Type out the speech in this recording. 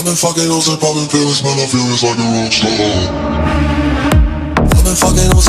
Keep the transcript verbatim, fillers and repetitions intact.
I've been fucking hoes and popping pills, man, I feel it's like a rock star.